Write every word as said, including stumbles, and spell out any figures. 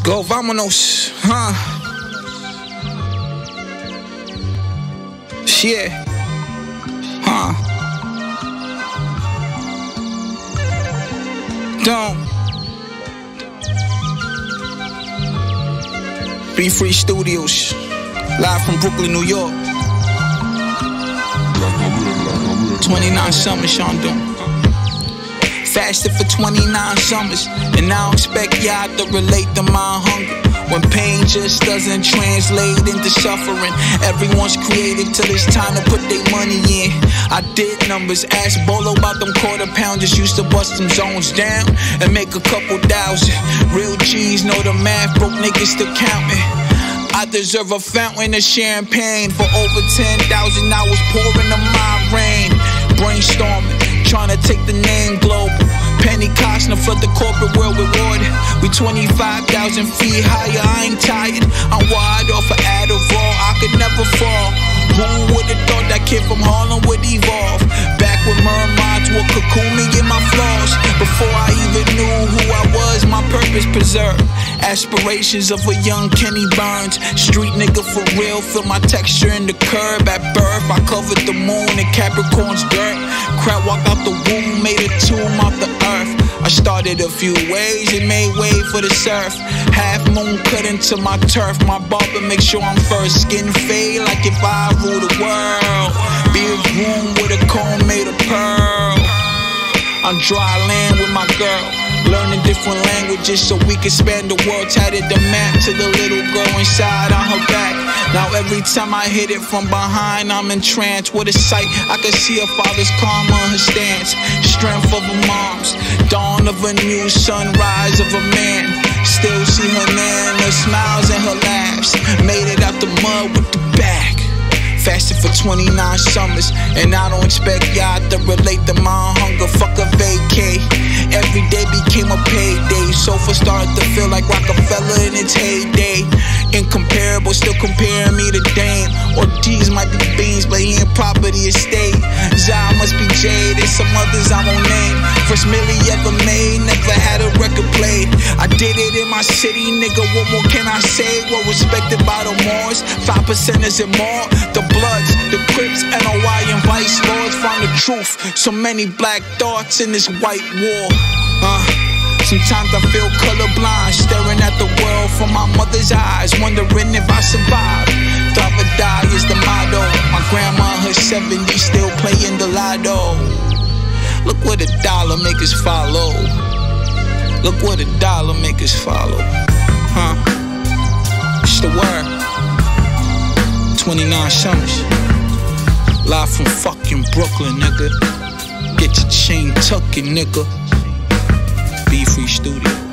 go, vámonos, huh? Yeah, huh? Doom. Be Free Studios, live from Brooklyn, New York. twenty-nine summers, Sean Doom. Fasted for twenty-nine summers, and I don't expect y'all to relate to my hunger. When pain just doesn't translate into suffering, everyone's created till it's time to put their money in. I did numbers, asked Bolo about them quarter pounders, used to bust them zones down and make a couple thousand. Real G's know the math, broke niggas still counting. I deserve a fountain of champagne. For over ten thousand hours pouring on my rain. Brainstorming, trying to take the name global. Penny Costner flood the corporate world with water. We twenty-five thousand feet higher, I ain't tired. I'm wide off of Adderall, I could never fall. Who would've thought that kid from Harlem would evolve? Back when mermaids would cocoon me in my flaws. Before I even knew who I was, my purpose preserved. Aspirations of a young Kenny Burns. Street nigga for real, feel my texture in the curb. At birth, I covered the moon in Capricorn's dirt. Crowd walked out the womb, made a tomb off the earth. I started a few ways and made way for the surf. Half moon cut into my turf. My barber make sure I'm first. Skin fade like if I rule the world. Be a room with a comb made of pearl. On dry land with my girl, learning different languages so we can span the world. Tatted the map to the little girl inside on her back. Now every time I hit it from behind, I'm entranced. What a sight, I can see her father's calm on her stance. Strength of a mom's, dawn of a new sunrise of a man. Still see her name, her smiles and her laughs. Made it out the mud with the bag. Fasted for twenty-nine summers, and I don't expect y'all to relate to my hunger. Fuck a vacay. Every day became a payday. Sofa started to feel like Rockefeller in its heyday. Incomparable, still comparing me to Dame. Or D's might be beans, but he ain't property estate. Zai must be Jade, there's some others I won't name. First milli ever made, never had a record played. I did it in my city, nigga, what more can I say? Well respected by the Moors, five percenters and more. The Bloods, the Crips, N O I and Vice Lords found the truth. So many black thoughts in this white war. Uh, sometimes I feel colorblind, staring at the world from my mother's eyes, wondering if I survive. Thrive or die is the motto. My grandma in her seventies still playing the lotto. Look what a dollar make us follow. Look what a dollar make us follow. Huh? It's the word. twenty-nine summers. Live from fucking Brooklyn, nigga. Get your chain tucking, nigga. Be Free Studio.